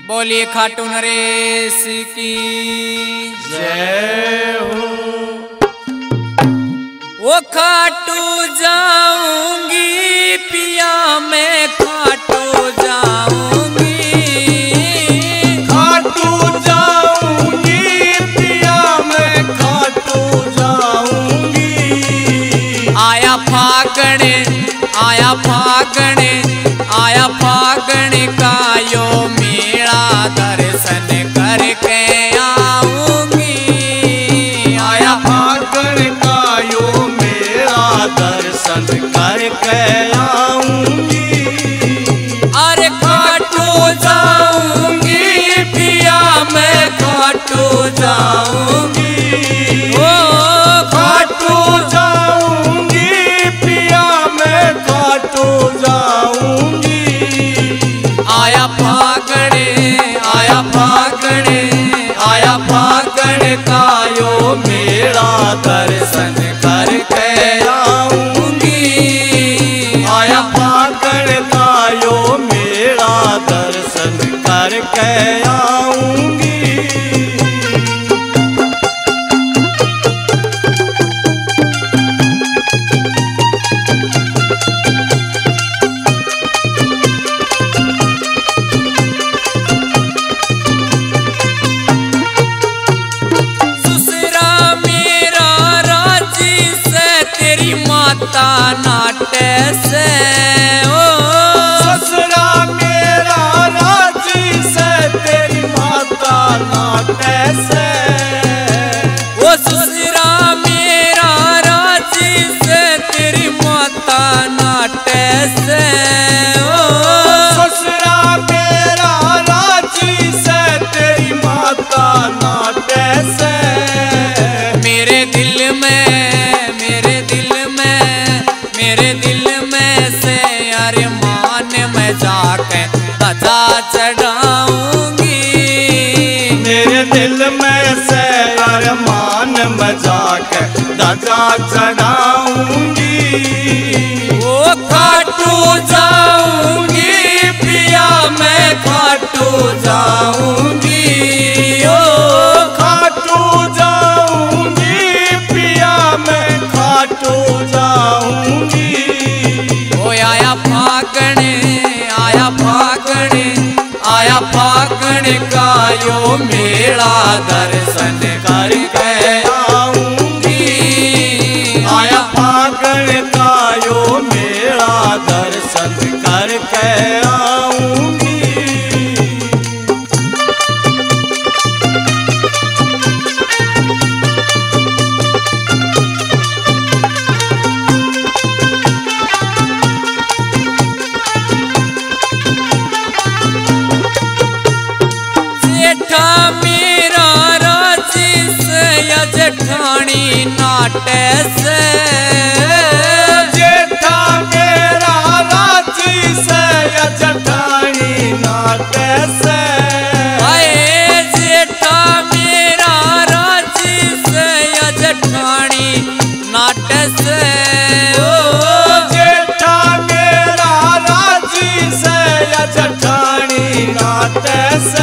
बोलिए खाटू नरेश की जय हो। वो खाटू जाऊंगी पिया मैं खाटू जाऊंगी, खाटू जाऊंगी पिया मैं खाटू जाऊंगी। आया फागण आया फागण आया फागण का यो मेला दर्शन करके आऊंगी। आया फागण का यो मेरा दर्शन करके आऊंगी। अरे खाटू जाऊंगी पिया मैं खाटू जाऊंगी, ओ खाटू जाऊंगी पिया मैं खाटू जाऊंगी। आया फागण आया फागण का यो मेला दर्शन करके आऊंगी। आया फागण का यो मेरा दर्शन करके आऊंगी। माता नाटे से ओ ससुरा मेरा राजी से तेरी माता नाटे से। ओ ससुरा मेरा राजी से तेरी माता नाटे से, ओ ससुरा मेरा राजी से तेरी माता नाटे से। मेरे दिल में से अरे मान मैं जाके ध्वजा चढ़ाऊंगी। मेरे दिल में से अरमान में जाके ध्वजा चढ़ाऊंगी। ओ खाटू जाऊंगी पिया मैं खाटू जाऊंगी, ओ खाटू जाऊंगी पिया मैं खाटू जाऊंगी। आया फागण का यो मेला दर्शन करके आऊंगी। आया फागण का यो मेला दर्शन करके आऊंगी। मेरा राजी से या जेठानी नाटे से, जेठा मेरा राजी से या जेठानी नाटे से। आए जेठा मेरा राजी से या जेठानी नाटे से, ओ जेठा मेरा राजी से या जेठानी नाटे से।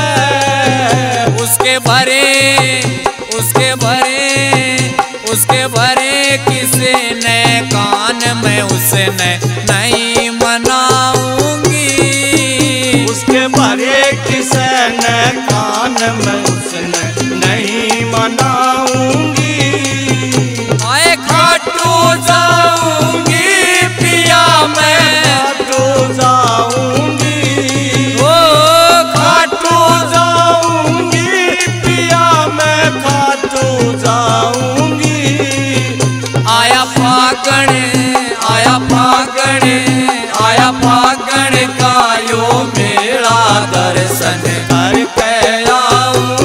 उसके भरे किसी ने कान में उसने नहीं मनाऊंगी। उसके भरे किसी ने कान में उसने नहीं मनाऊंगी। आए खाटू जाऊंगी पिया मैं खाटू जाऊंगी, ओ खाटू जाऊंगी पिया मैं खाटू जाऊंगी। आया फागण का यो मेला दर्शन करके आऊं।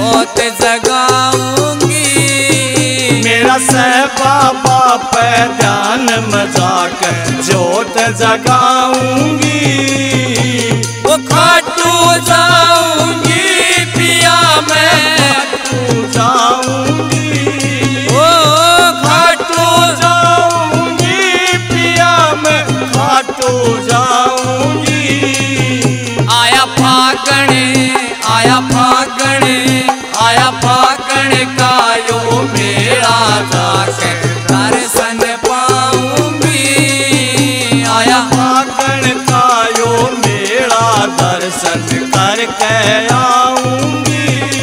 जोत जगाऊंगी। मेरा सह बाबा पे ध्यान में जाकर जोत जगाऊंगी। वो खाटू जाऊंगी पिया मैं, खाटू जाऊंगी। ओ खाटू जाऊंगी पिया मैं, खाटू जाऊंगी। आया फागण, आया फागण, आया फागण का यो मेरा जाके दर्शन पाऊंगी। आया फागण का यो मेरा दर्शन करके आऊंगी।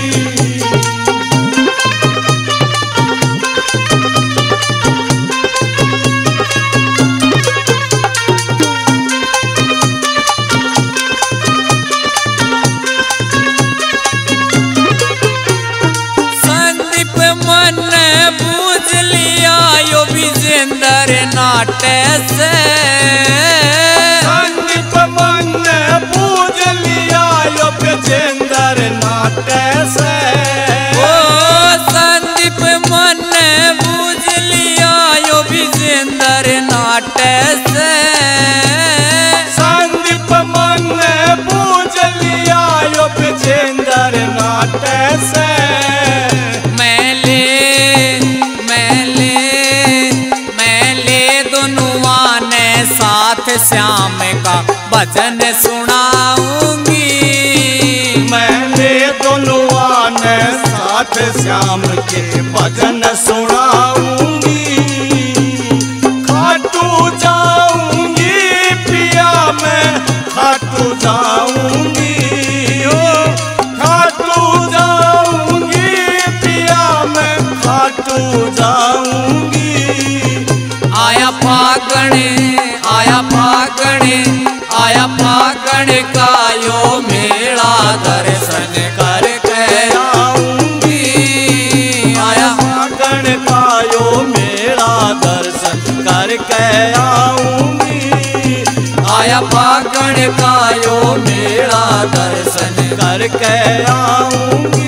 संदीप मन बूझ लिया यो विजेंद्र नाट्य से। संदीप मन पूज लिया यो विजेंद्र नाट्य से। ओ संदीप मन बूझ लिया यो विजेंद्र नाट्य से। संदीप मन पूज लिया यो विजेंद्र नाट्य से। साथ श्याम का भजन सुनाऊंगी। मैंने दोनों ने साथ श्याम के भजन सुनाऊंगी। खाटू जाऊंगी पिया मैं, खाटू जाऊंगी। ओ खाटू जाऊंगी पिया मैं, खाटू जाऊंगी। आया फागण, आया फागण, आया फागण का यो मेरा दर्शन करके आऊंगी। आया फागण का यो मेरा दर्शन करके आऊंगी। आया फागण का यो मेरा दर्शन करके आऊंगी।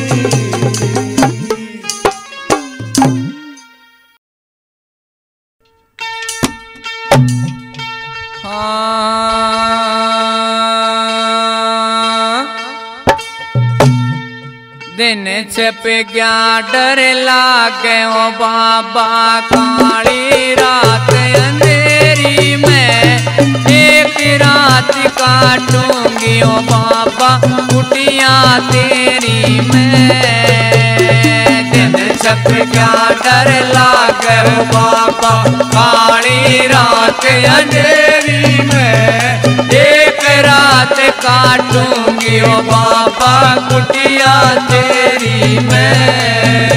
दिन छप गया डर लागे ओ बाबा, काली रात अंधेरी में एक रात काटूंगी ओ बाबा कुटिया तेरी में। दिन छप गया डर लागे ओ बाबा, काली रात अंधेरी में एक रात काटूंगी ओ बाबा कुटिया तेरी में।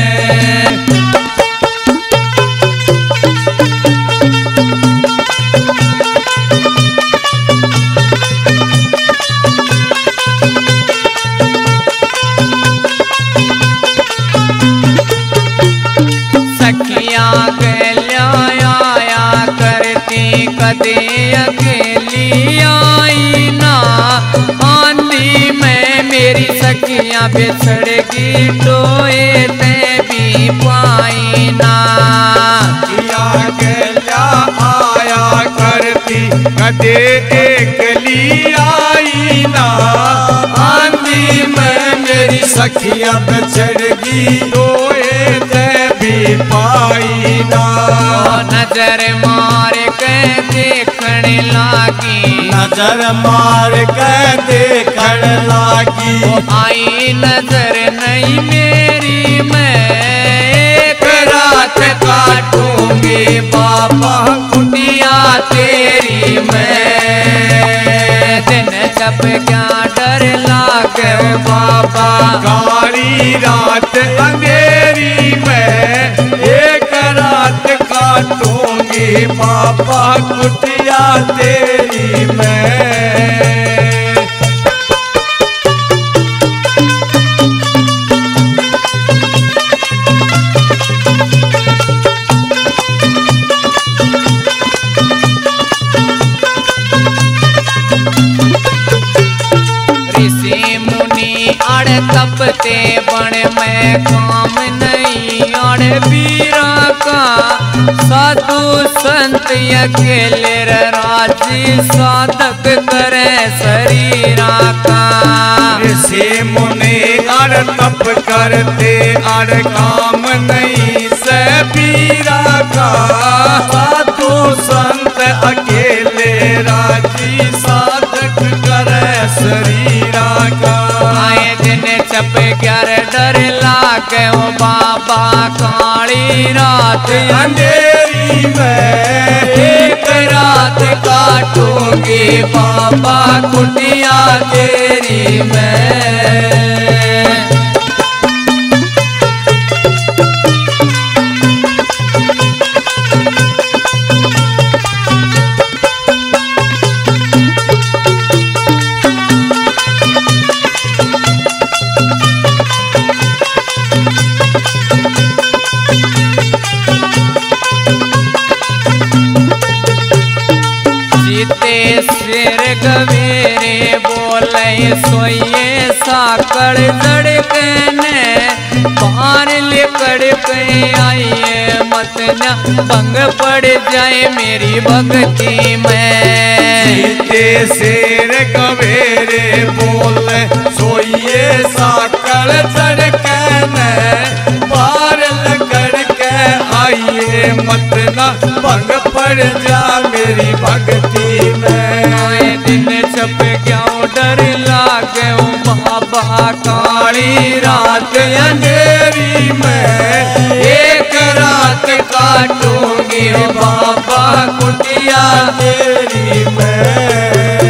सखियां गलिया करती कदे अकेली आई ना। आंधी में मेरी सखियां बिछड़गी टोए ते भी पाई ना। गलिया आया करती कदे अकेली आई ना। आंधी में मेरी सखियां बिछड़गी टोए ते भी पाई ना। नजर मार के देखने लागी, नजर मार के देखन लागी। आई नजर नहीं मेरी, मैं एक रात काटूंगी बाबा कुटिया तेरी में। दिन जब क्या डर लागे बाबा, काली रात अंधेरी में एक रात काटूंगी बाबा कुटिया तेरी में। ऋषि मुनि अड़ तपते बन में काम नहीं और वीरा का साधु संत अकेले राजी साधक करे शरीरा का। ऋषि मुनि अर तप करते अर काम नहीं से वीरा का साधु संत अकेले राजी साधक करे शरीरा का। आए दिन छप ग्यारह डर लागे ओ बाबा काली रात अंधेरी में एक रात काटूंगी बाबा कुटिया तेरी में। शेर गवेरे बोले सोइए साकड़ जड़के ने बाहर लेकर के आइए मत न भंग पड़ जाए मेरी भक्ति में। सीते शेर गवेरे बोले सोइए साकड़ जड़के ने बाहर लेकर के आइए मत न भंग पड़ जा मेरी भक्ति में। आए दिन छप गया डर लागे ओ बाबा काली रात अंधेरी में एक रात काटूंगी ओ बाबा कुटिया तेरी में।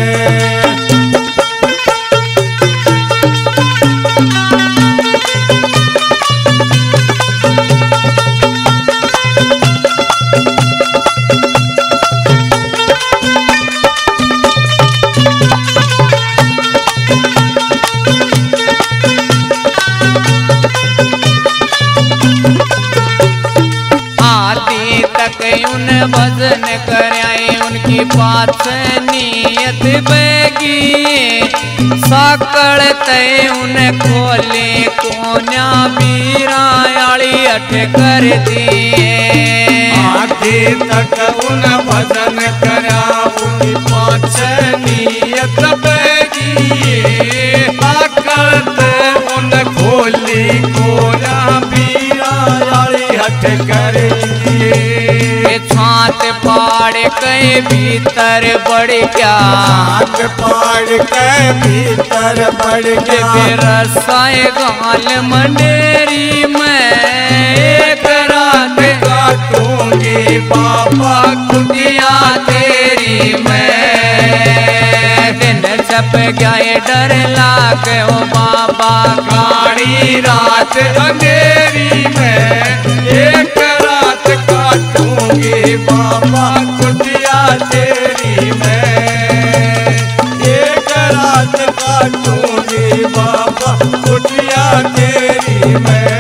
उन भजन कराए उनकी पास नियत बेगी साकड़ तय उन खोले कोन्या बीरायाली अठ कर दिए। आगे तक उन भजन करा उनकी पास नियत बेगी साकड़ तय उन खोली कोन्या बीरायाली हट कर दिए। छात पाड़ के भीतर बढ़ गया हाथ पाड़ के भीतर बढ़ गया रसाए गाल मंडेरी में एक रात काटूंगी बाबा कुटिया तेरी में। दिन छप गए डर लागे ओ बाबा काली रात अंधेरी में एक रात काटूंगी बाबा कुटिया तेरी में। एक रात काटूंगी बाबा कुटिया तेरी में।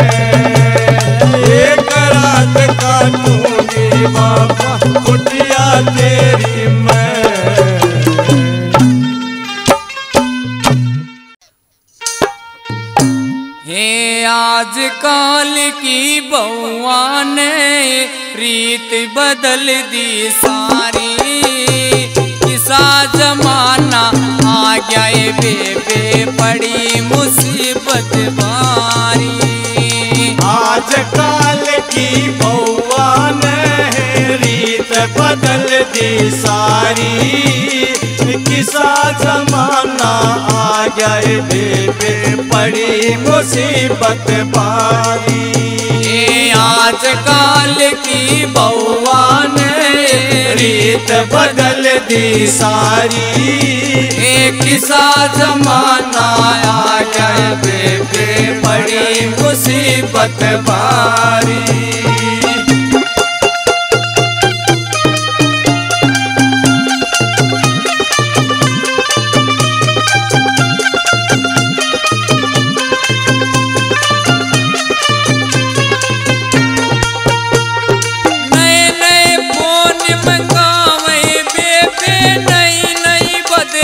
एक रात काटूंगी बाबा कुटिया तेरी में। हे आज काल की बउआ ने रीत बदल दी सारी किसा जमाना आ गया ये बेबे पड़ी मुसीबत बारी। आज काल की बउआ ने रीत बदल दी सारी किसा जमाना आ गए बेबे पड़ी मुसीबत बारी। आज काल की बउआ ने रीत बदल दी सारी किसा जमाना आ गए बेबे पड़ी मुसीबत बारी।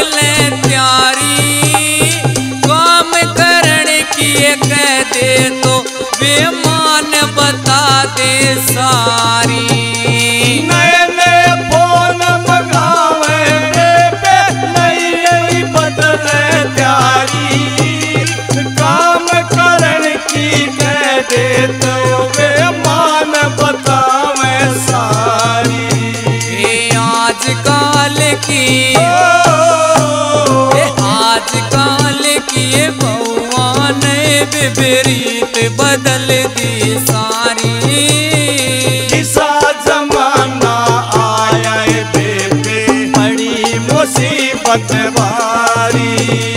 तो बेमान बता दे सारी। नए नए फोन मंगावे बेबे, नई नई बदले त्यारी, काम करन की कह दे तो बेमान बतावे सारी। आजकल की आजकल की भगवान विपरीत बदल दी सारी। किसा जमाना आया है बेबे, बड़ी मुसीबत वारी।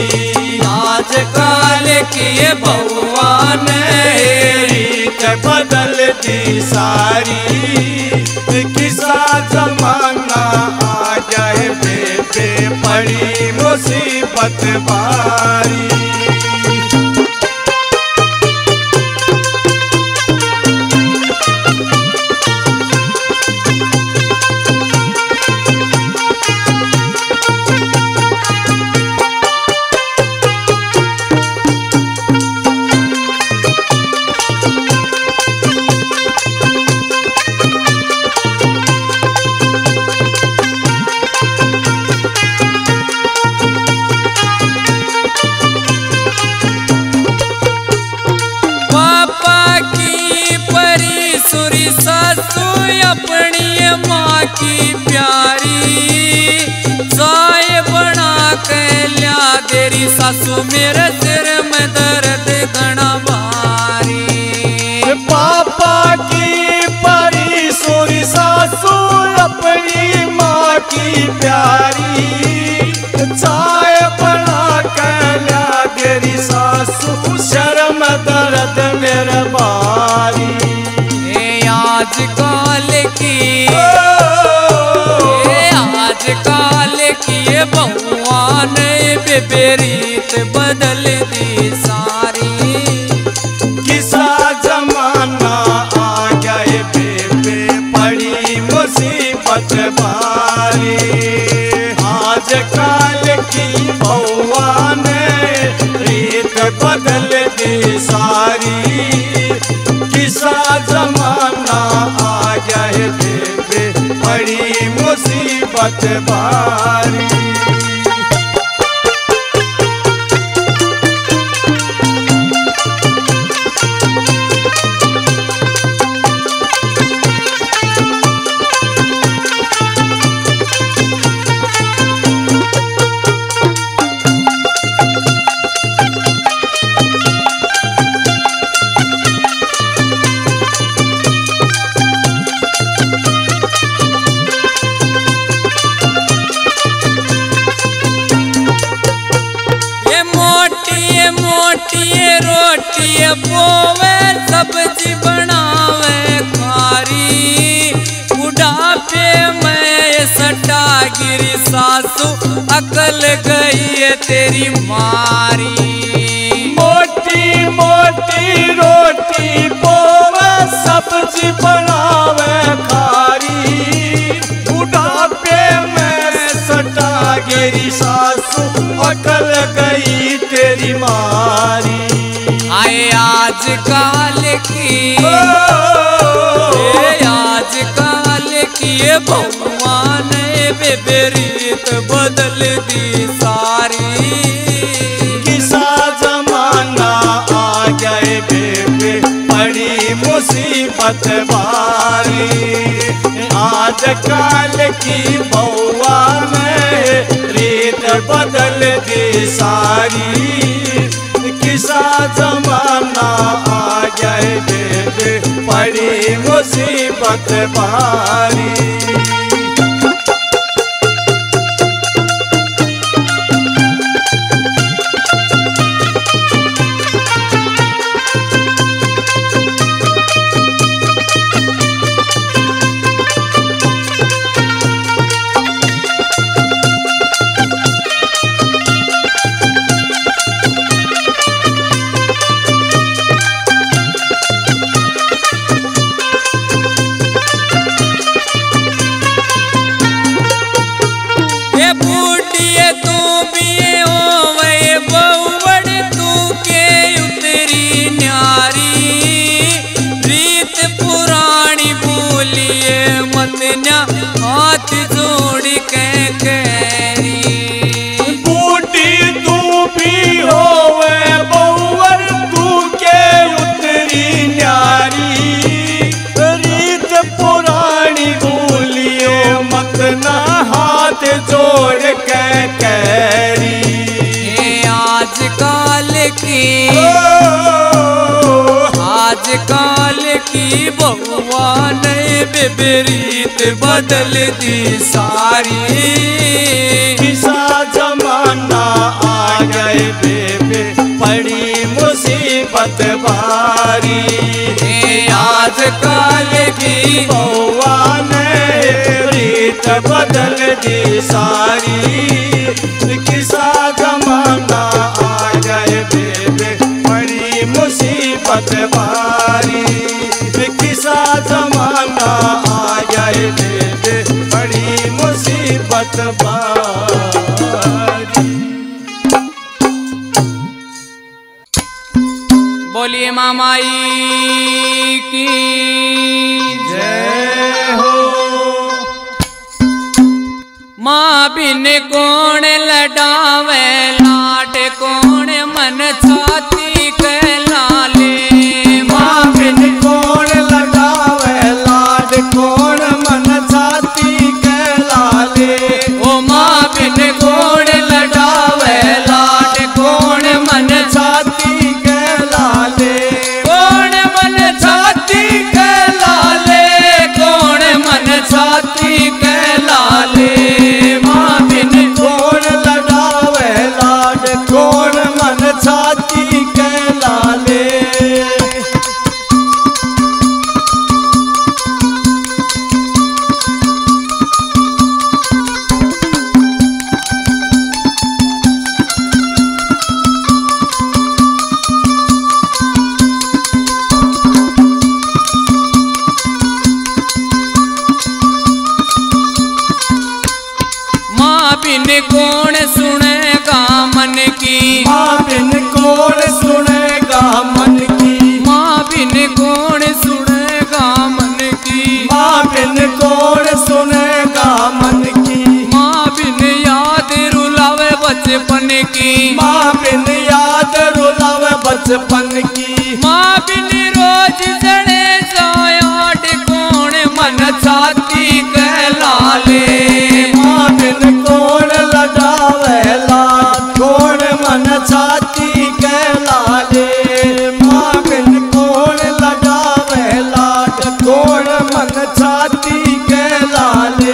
आजकल की भगवान रीत बदल दी सारी। किसा जमाना आ जाए बेबे, बड़ी मुसीबत बारी। सासू अपनी माँ की प्यारी, चाय बना के लिया तेरी सासू, मेरे सिर में दर्द घना भारी। पापा की परी सोरी सासू अपनी माँ की प्यारी, चाय बना के लिया तेरी सासू, शर्म दर्द मेरे बारी। आजकल की भगवान विपरीत बदल दी सारी। किसा जमाना आ गए बेबे, बड़ी मुसीबत बारी। आजकल की भगवान रीत बदल दी सारी। किसा जमाना आ जाए बेबे, बड़ी मुसीबत बारी। रोटी बोवे सब्जी बनावे खारी, बुढ़ापे में सटा गिरी सासू, अकल गई है तेरी मारी। मोटी मोटी रोटी बोवे सब्जी बनावे खारी, बुढ़ापे में सटा गिरी सासू, अकल गई तेरी मारी। आए आजकल की भगवान विपरीत बदल दी सारी। किसा जमाना आ गए बेबे, बड़ी मुसीबत बारी। आजकल की भगवान रीत बदल दी सारी। किसा जमाना आ जाए बेबे, बड़ी मुसीबत बारी। आजकल की बहुआ ने विपरीत बदल दी सारी। किसा जमाना आ गए बेबे बड़ी मुसीबत भारी। आजकल की बहुआ ने रीत बदल दी सारी। किसा जमाना आ गए बेबे बड़ी मुसीबत भारी। किसा जमाना आ गए बेबे बड़ी मुसीबत भारी। बोलिए मामाई की जय हो। माँ बिन कौन लडावे लाड कौन मन छाती कहलाले। माँ बिन कौन लडावे लाड कौन मन छाती कहलाले। ओ माँ बिन कौन लडावे लाड कौन मन छाती कहलाले। कौन मन छाती कहलाले। कौन मन छाती कहलाले। माँ बिन कौन लडावे लाड कौन मन छाती कहलाले। माँ बिन कौन सुनेगा मन की। माँ बिन कौन सुनेगा मन की। माँ बिन कौन सुनेगा मन की। माँ बिन कौन सुनेगा मन की। माँ बिन याद रुलावे बचपन की। माँ बिन याद रुलावे बचपन की। माँ बिन रोज जड़े जायाड कौन मन छाती कहलाले। माँ बिन कौन लडावे लाड कौन मन छाती कहलाले। माँ बिन कौन लडावे लाड कौन मन छाती कहलाले।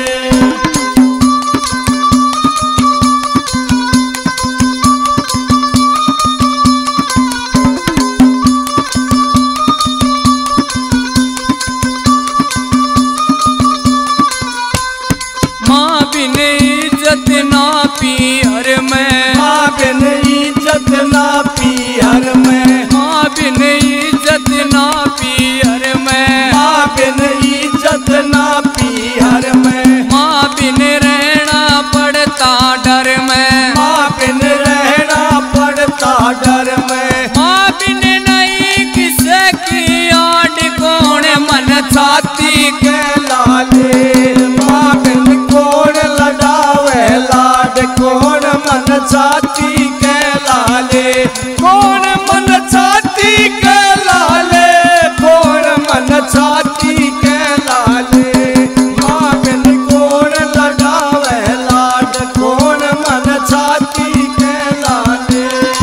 माँ बिन इज्जत ना पीहर में। माँ बिन इज्जत ना पीहर में। माँ बिन इज्जत ना पीहर में। माँ बिन इज्जत ना पीहर में। माँ बिन रहना पड़ता डर में। माँ बिन रहना पड़ता डर में। माँ बिन नहीं किसे की आड़ कौन मन छाती कहलाले। माँ बिन कौन लडावे लाड कौन मन छाती कहलाले। कौन मन छाती कहलाले। कौन मन छाती कहलाले। माँ बिन कौन लडावे लाड कौन मन छाती कहलाले।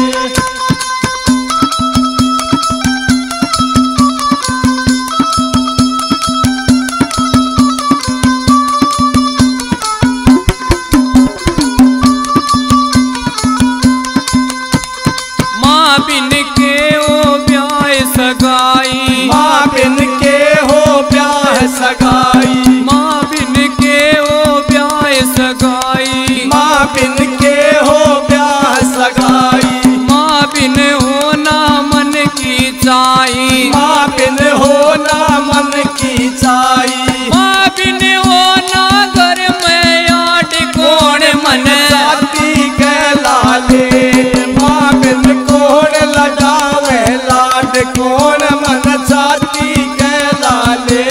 माँ बिन के ओ ब्याह सगाई। माँ बिन के हो ब्याह सगाई। माँ बिन के ओ ब्याह सगाई। माँ बिन के हो ब्याह सगाई। माँ बिन होना मन की चाही। माँ बिन होना मन की चाही। माँ बिन होना घर में आड़ कौन मन छाती कहलाले। माँ बिन कौन लडावे लाड कौन मन छाती कहलाले।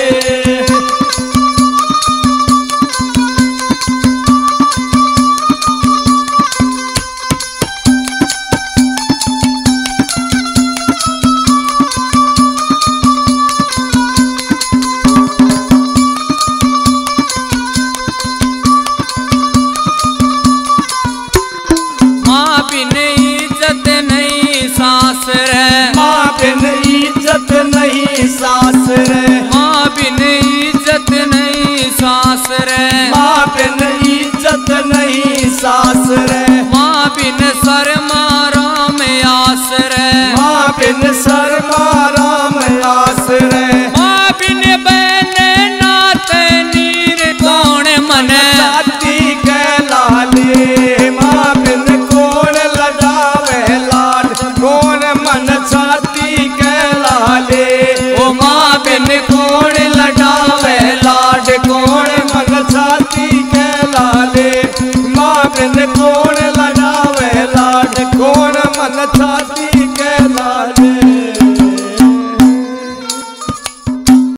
रे, माँ बिन इज्जत नहीं सास रे, माँ बिन शर्मा राम आस रे, माँ बिन शर्मा